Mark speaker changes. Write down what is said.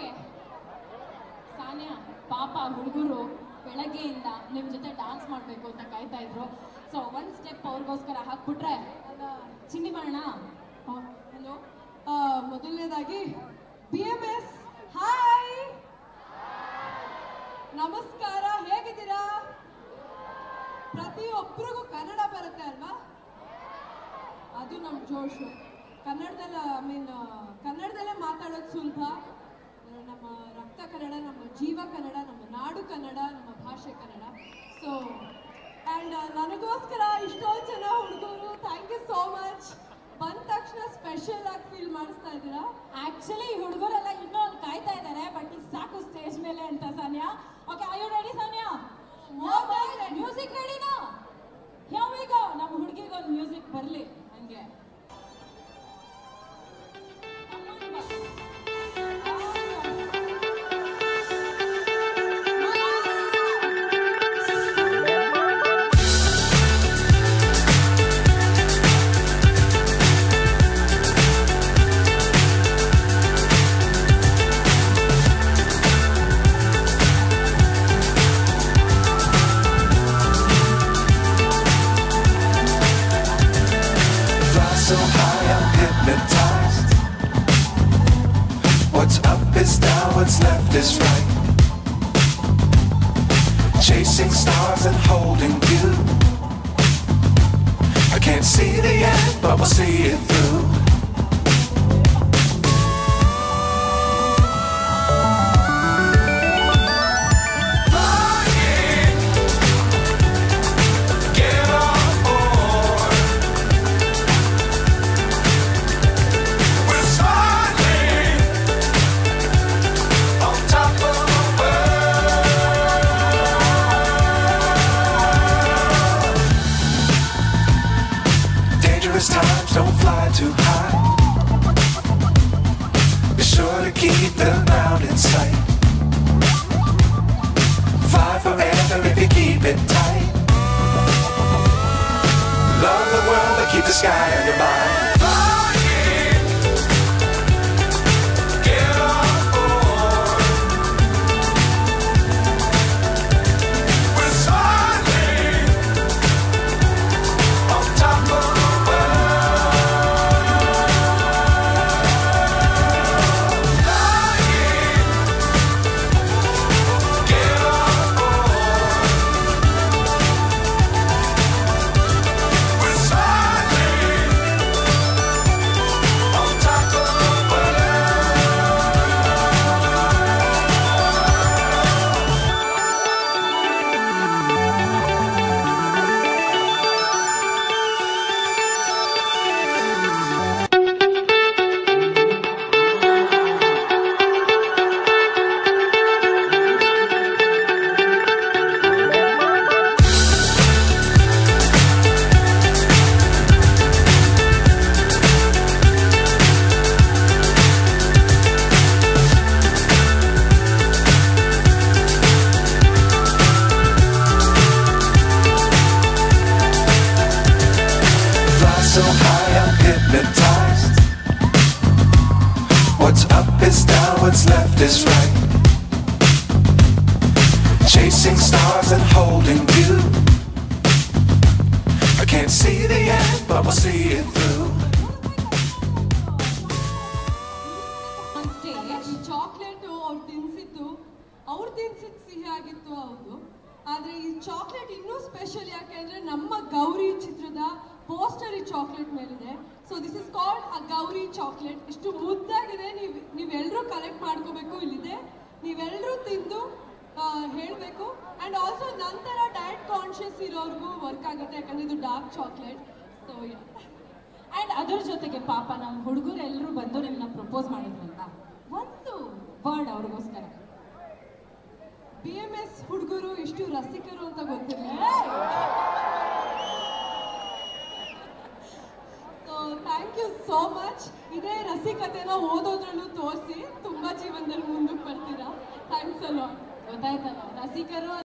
Speaker 1: Okay Sanya ಪಾಪ ಹುಡುಗರು ಬೆಳಗ್ಗೆಯಿಂದ ನಿಮ್ಮ ಜೊತೆ ಡ್ಯಾನ್ಸ್ ಮಾಡಬೇಕು ಅಂತ ಕಾಯ್ತಾ ಇದ್ರು. ಸೊ ಒಂದು ಸ್ಟೆಪ್ ಅವ್ರಿಗೋಸ್ಕರ ಹಾಕ್ಬಿಟ್ರೆ ಚಿನ್ನಿ ಮಾಡೋಣ.
Speaker 2: ಹಲೋ, ಮೊದಲನೇದಾಗಿ BMS ಹಾಯ್, ನಮಸ್ಕಾರ, ಹೇಗಿದ್ದೀರಾ? ಪ್ರತಿಯೊಬ್ಬರಿಗೂ ಕನ್ನಡ ಬರುತ್ತೆ ಅಲ್ವಾ? ಅದು ನಮ್ಮ ಜೋಶು. ಕನ್ನಡದಲ್ಲೇ ಮಾತಾಡೋದು ಸುಲಭ. ನಮ್ಮ ರಕ್ತ ಕನ್ನಡ, ನಮ್ಮ ಜೀವ ಕನ್ನಡ, ನಮ್ಮ ನಾಡು ಕನ್ನಡ, ನಮ್ಮ ಭಾಷೆ ಕನ್ನಡ. ಸೊ ಆ್ಯಂಡ್ ನನಗೋಸ್ಕರ ಇಷ್ಟೊಂದು ಜನ ಹುಡುಗರು, ಥ್ಯಾಂಕ್ ಯು ಸೋ ಮಚ್. ಬಂದ ತಕ್ಷಣ ಸ್ಪೆಷಲ್ ಆಗಿ ಫೀಲ್ ಮಾಡಿಸ್ತಾ ಇದ್ದೀರಾ.
Speaker 1: ಆಕ್ಚುಲಿ ಈ ಹುಡುಗರೆಲ್ಲ ಇನ್ನೂ ಅಲ್ಲಿ ಕಾಯ್ತಾ ಇದ್ದಾರೆ, ಬಟ್ ಇದು ಸಾಕು ಸ್ಟೇಜ್ ಮೇಲೆ ಅಂತ. Sanya, okay, are you ready Sanya? Music ರೆಡಿನಾ? Here we go. ನಮ್ಮ ಹುಡುಗಿಗೆ ಒಂದು ಮ್ಯೂಸಿಕ್ ಬರಲಿ ಹಂಗೆ.
Speaker 3: So high, I'm hypnotized. What's up is down, what's left is right. Chasing stars and holding you. I can't see the end, but we'll see it through. Times don't fly too high. Be sure to keep the ground in sight. Fly forever if you keep it tight. Love the world but keep the sky on your mind. So high, I'm hypnotized. What's up is down, what's left is right. Chasing stars and holding you. I can't see the end, but we'll see it through.
Speaker 2: ಈ chocolate ಅವ್ರು ತಿನ್ಸಿದ್ದು ಸಿಹಿ ಆಗಿತ್ತು ಹೌದು, ಆದ್ರೆ ಈ chocolate ಇನ್ನೂ special. ಯಾಕೆಂದ್ರೆ ನಮ್ಮ ಗೌರಿ ಚಿತ್ರದ ಪೋಸ್ಟರ್ ಈ ಚಾಕ್ಲೇಟ್ ಮೇಲಿದೆ. So this is called a Gauri chocolate. ಇಷ್ಟು ಮುದ್ದಾಗಿದೆ. ನೀವೆಲ್ಲರೂ ಕಲೆಕ್ಟ್ ಮಾಡ್ಕೋಬೇಕು. ಇಲ್ಲಿದೆ, ನೀವೆಲ್ಲರೂ ತಿಂದು ಹೇಳಬೇಕು. ಆ್ಯಂಡ್ ಆಲ್ಸೋ ನಂತರ ಡಯಟ್ ಕಾನ್ಷಿಯಸ್ ಇರೋರ್ಗೂ ವರ್ಕ್ ಆಗುತ್ತೆ, ಯಾಕಂದ್ರೆ ಇದು ಡಾರ್ಕ್ ಚಾಕ್ಲೇಟ್. ಸೊ
Speaker 1: ಆ್ಯಂಡ್ ಅದ್ರ ಜೊತೆಗೆ ಪಾಪ ನಮ್ಮ ಹುಡುಗರು ಎಲ್ಲರೂ ಬಂದು ನಿಮ್ಮನ್ನ ಪ್ರಪೋಸ್ ಮಾಡಿದ್ರಂತ ಒಂದು ವರ್ಡ್ ಅವ್ರಿಗೋಸ್ಕರ.
Speaker 2: BMS ಹುಡುಗರು ಇಷ್ಟು ರಸಿಕರು ಅಂತ ಗೊತ್ತಿರಲಿಲ್ಲ. So thank you so much. ಇದೇ ರಸಿಕತೆನ ಓದೋದ್ರಲ್ಲೂ ತೋರಿಸಿ ತುಂಬ ಜೀವನದಲ್ಲಿ ಮುಂದಕ್ಕೆ ಬರ್ತೀರಾ. ಥ್ಯಾಂಕ್ಸ್ ಅಲ್ಲ.
Speaker 1: ಗೊತ್ತಾಯ್ತಲ್ಲ ರಸಿಕರು